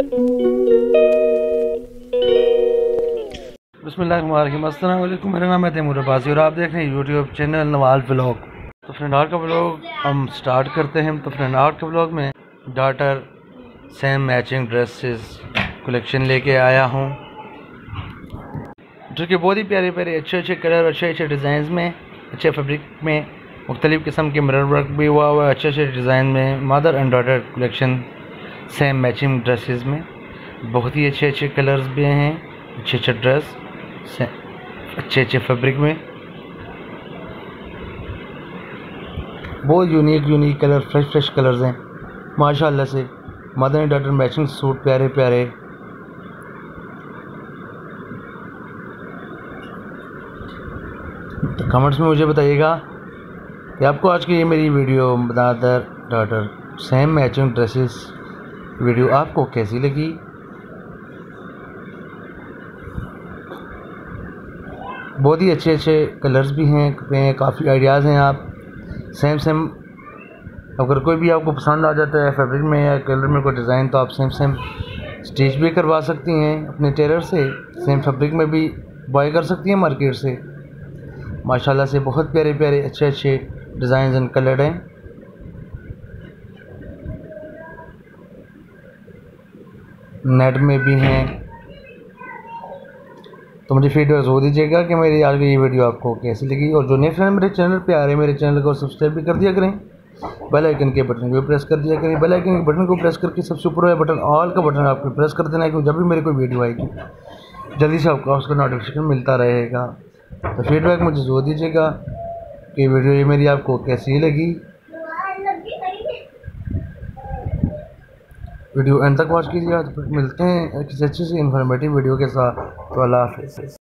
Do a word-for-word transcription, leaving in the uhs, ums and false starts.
बिस्मिल्लाहिर्रहमानिर्रहीम। अस्सलाम वालेकुम। मेरा नाम है तैमूर अब्बासी और आप देख रहे हैं यूट्यूब चैनल नवाल व्लॉग। तो फ्रेंड आज का व्लॉग हम स्टार्ट करते हैं। तो फ्रेंड आज के व्लॉग में daughter same matching dresses collection लेके आया हूँ, जो कि बहुत ही प्यारे प्यारे अच्छे अच्छे कलर, अच्छे अच्छे डिज़ाइन में, अच्छे फैब्रिक में, मुख्तलिफ़ किस्म के मिरर वर्क भी हुआ हुआ है अच्छे अच्छे डिज़ाइन में। Mother and daughter collection same matching dresses में बहुत ही अच्छे अच्छे कलर्स भी हैं, अच्छे अच्छे ड्रेस अच्छे अच्छे फैब्रिक में, बहुत unique unique colour, fresh fresh colours हैं माशाल्लाह से। Mother and daughter matching suit प्यारे प्यारे। तो कमेंट्स में मुझे बताइएगा कि आपको आज की ये मेरी video mother daughter same matching dresses video आपको कैसी लगी। बहुत ही अच्छे अच्छे कलर्स भी हैं, काफ़ी आइडियाज़ हैं। आप सेम सेम अगर कोई भी आपको पसंद आ जाता है फैब्रिक में या कलर में कोई डिज़ाइन, तो आप सेम सेम स्टिच भी करवा सकती हैं अपने टेलर से। सेम फैब्रिक में भी बाय कर सकती हैं मार्केट से। माशाल्लाह से बहुत प्यारे प्यारे अच्छे अच्छे डिज़ाइन एंड कलर हैं। नेट में भी हैं। तो मुझे फीडबैक ज़रूर दीजिएगा कि मेरी आज की ये वीडियो आपको कैसी लगी। और जो नए फ्रेंड मेरे चैनल पे आ रहे हैं, मेरे चैनल को सब्सक्राइब भी कर दिया करें, बेल आइकन के बटन को प्रेस कर दिया करें। बेल आइकन के बटन को प्रेस करके सबसे ऊपर वाला बटन ऑल का बटन आपको प्रेस कर देना है, क्योंकि जब भी मेरी कोई वीडियो आएगी जल्दी से आपको उसका नोटिफिकेशन मिलता रहेगा। तो फीडबैक मुझे ज़रूर दीजिएगा कि वीडियो ये मेरी आपको कैसी लगी। वीडियो एंड तक वॉच कीजिएगा। तो मिलते हैं किसी अच्छी सी इन्फॉर्मेटिव वीडियो के साथ। तो अल्लाह हाफ़िज़।